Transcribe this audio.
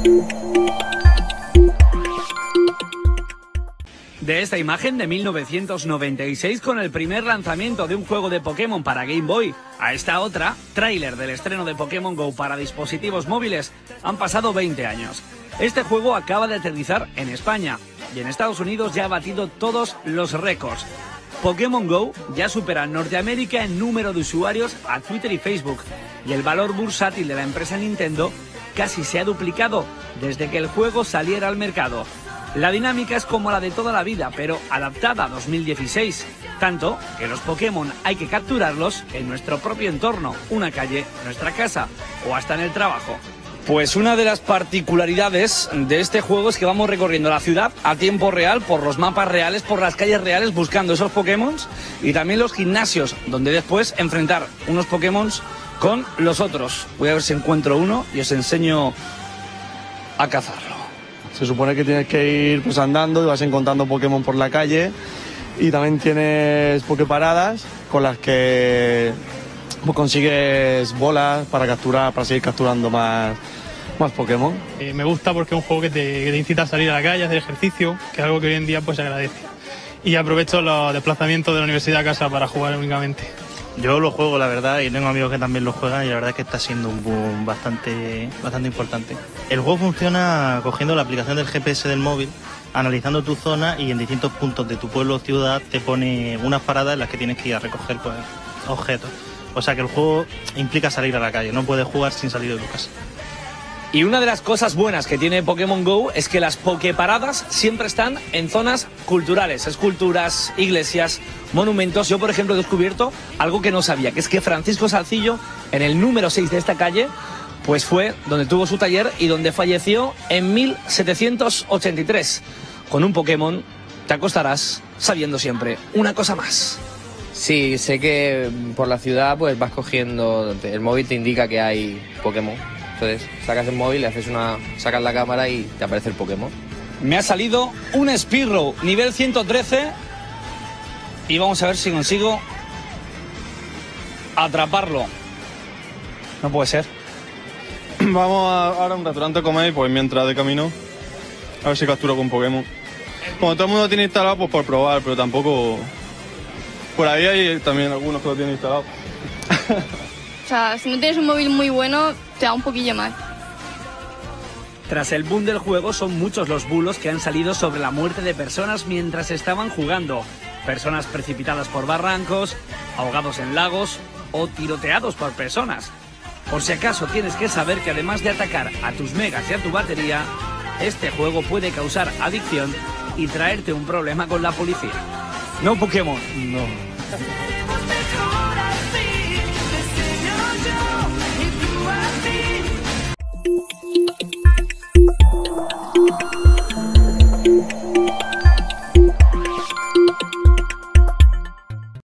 De esta imagen de 1996 con el primer lanzamiento de un juego de Pokémon para Game Boy a esta otra, tráiler del estreno de Pokémon GO para dispositivos móviles, han pasado 20 años. Este juego acaba de aterrizar en España y en Estados Unidos ya ha batido todos los récords. Pokémon GO ya supera en Norteamérica en número de usuarios a Twitter y Facebook y el valor bursátil de la empresa Nintendo casi se ha duplicado desde que el juego saliera al mercado. La dinámica es como la de toda la vida, pero adaptada a 2016. Tanto que los Pokémon hay que capturarlos en nuestro propio entorno, una calle, nuestra casa o hasta en el trabajo. Pues una de las particularidades de este juego es que vamos recorriendo la ciudad a tiempo real, por los mapas reales, por las calles reales, buscando esos Pokémon y también los gimnasios, donde después enfrentar unos Pokémon con los otros. Voy a ver si encuentro uno y os enseño a cazarlo. Se supone que tienes que ir pues andando y vas encontrando Pokémon por la calle y también tienes Poképaradas con las que pues, consigues bolas para capturar, para seguir capturando más Pokémon. Me gusta porque es un juego que te incita a salir a la calle, a hacer ejercicio, que es algo que hoy en día pues se agradece. Y aprovecho los desplazamientos de la universidad a casa para jugar únicamente. Yo lo juego, la verdad, y tengo amigos que también lo juegan y la verdad es que está siendo un boom bastante importante. El juego funciona cogiendo la aplicación del GPS del móvil, analizando tu zona y en distintos puntos de tu pueblo o ciudad te pone unas paradas en las que tienes que ir a recoger pues, objetos. O sea que el juego implica salir a la calle, no puedes jugar sin salir de tu casa. Y una de las cosas buenas que tiene Pokémon GO es que las Poképaradas siempre están en zonas culturales, esculturas, iglesias, monumentos. Yo, por ejemplo, he descubierto algo que no sabía, que es que Francisco Salcillo, en el número 6 de esta calle, pues fue donde tuvo su taller y donde falleció en 1783. Con un Pokémon te acostarás sabiendo siempre una cosa más. Sí, sé que por la ciudad pues vas cogiendo, el móvil te indica que hay Pokémon. Entonces sacas el móvil, sacas la cámara y te aparece el Pokémon. Me ha salido un Spearow nivel 113 y vamos a ver si consigo atraparlo. No puede ser. Vamos ahora a un restaurante a comer, pues mientras de camino, a ver si capturo con Pokémon. Como todo el mundo tiene instalado, pues por probar, pero tampoco... Por ahí hay también algunos que lo tienen instalado. O sea, si no tienes un móvil muy bueno, te da un poquillo más. Tras el boom del juego, son muchos los bulos que han salido sobre la muerte de personas mientras estaban jugando. Personas precipitadas por barrancos, ahogados en lagos o tiroteados por personas. Por si acaso tienes que saber que además de atacar a tus megas y a tu batería, este juego puede causar adicción y traerte un problema con la policía. No Pokémon, no.